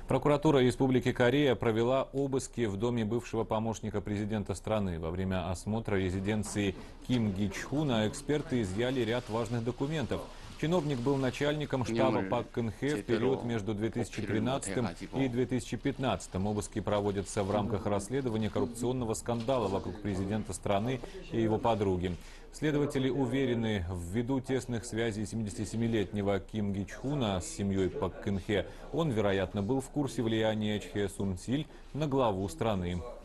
Прокуратура Республики Корея провела обыски в доме бывшего помощника президента страны. Во время осмотра резиденции Ким Ги Чхуна эксперты изъяли ряд важных документов. Чиновник был начальником штаба Пак Кын Хе в период между 2013 и 2015. Обыски проводятся в рамках расследования коррупционного скандала вокруг президента страны и его подруги. Следователи уверены, ввиду тесных связей 77-летнего Ким Ги Чхуна с семьей Пак Кын Хе, он, вероятно, был в курсе влияния Чхе Сун Силь на главу страны.